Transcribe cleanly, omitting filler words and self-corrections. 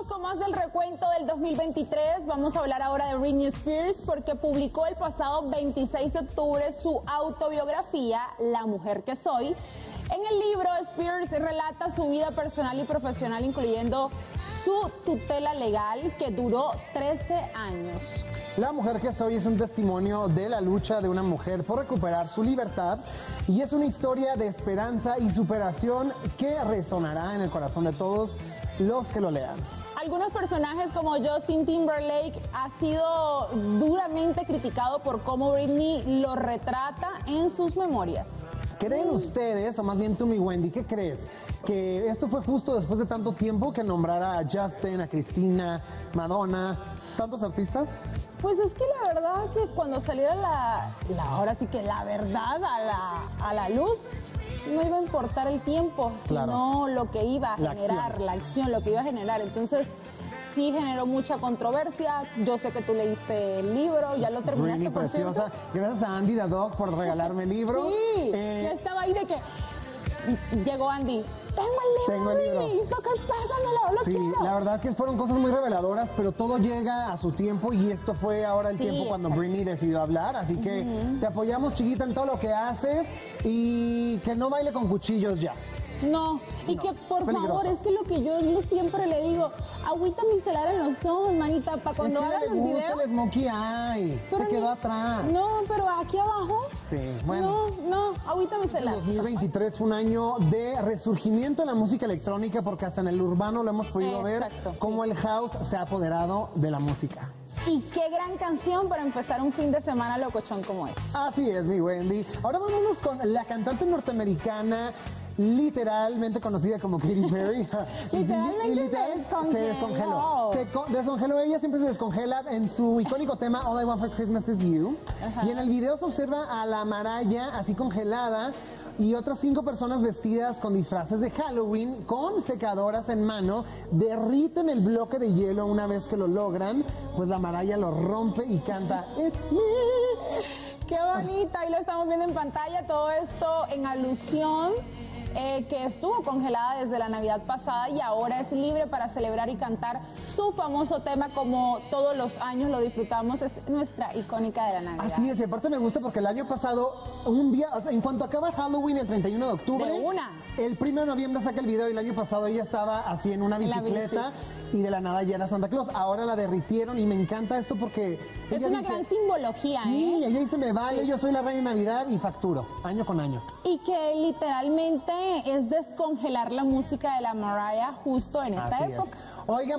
con más del recuento del 2023. Vamos a hablar ahora de Britney Spears porque publicó el pasado 26 de octubre su autobiografía, La Mujer que Soy. En el libro, Spears relata su vida personal y profesional, incluyendo su tutela legal, que duró 13 años. La Mujer que Soy es un testimonio de la lucha de una mujer por recuperar su libertad y es una historia de esperanza y superación que resonará en el corazón de todos los que lo lean. Algunos personajes como Justin Timberlake ha sido duramente criticado por cómo Britney lo retrata en sus memorias. ¿Creen ustedes, o más bien tú, mi Wendy, qué crees? ¿Que esto fue justo después de tanto tiempo que nombrara a Justin, a Cristina, Madonna, tantos artistas? Pues es que la verdad que cuando saliera ahora sí que la verdad a la luz, no iba a importar el tiempo, sino lo que iba a generar, la acción, lo que iba a generar. Entonces, sí generó mucha controversia. Yo sé que tú leíste el libro, ya lo terminaste. Britney, preciosa. Gracias a Andy Dadok por regalarme el libro. Sí, ya estaba ahí de que llegó Andy. Tengo el libro. Pásamelo, lo quiero. La verdad que fueron cosas muy reveladoras, pero todo llega a su tiempo y esto fue ahora el tiempo cuando Britney decidió hablar, así que te apoyamos, chiquita, en todo lo que haces y que no baile con cuchillos ya. No, y que por favor, es que lo que yo siempre le digo, agüita micelar en los ojos, manita, para cuando hagan los videos. El Smokey Eye, se quedó atrás. No, pero aquí abajo. Sí, bueno. No, agüita micelar. 2023 fue un año de resurgimiento en la música electrónica porque hasta en el urbano lo hemos podido ver cómo el house se ha apoderado de la música. Y qué gran canción para empezar un fin de semana locochón como es. Así es, mi Wendy. Ahora vámonos con la cantante norteamericana literalmente conocida como Katy Perry. Literalmente se descongeló. Se descongeló. Ella siempre se descongela en su icónico tema All I Want for Christmas Is You. Y en el video se observa a la Mariah así congelada y otras 5 personas vestidas con disfraces de Halloween con secadoras en mano derriten el bloque de hielo. Una vez que lo logran, pues la Mariah lo rompe y canta It's Me. Qué bonita, ahí lo estamos viendo en pantalla, todo esto en alusión que estuvo congelada desde la Navidad pasada y ahora es libre para celebrar y cantar su famoso tema como todos los años lo disfrutamos, es nuestra icónica de la Navidad. Así es, y aparte me gusta porque el año pasado, un día, o sea, en cuanto acaba Halloween el 31 de octubre, el 1 de noviembre saca el video y el año pasado ella estaba así en una bicicleta y de la nada ya era Santa Claus. Ahora la derritieron y me encanta esto porque es una gran simbología, sí, ella dice, me vale, yo soy la reina de Navidad y facturo, año con año. Y que literalmente es descongelar la música de la Mariah justo en esta época. Oigan.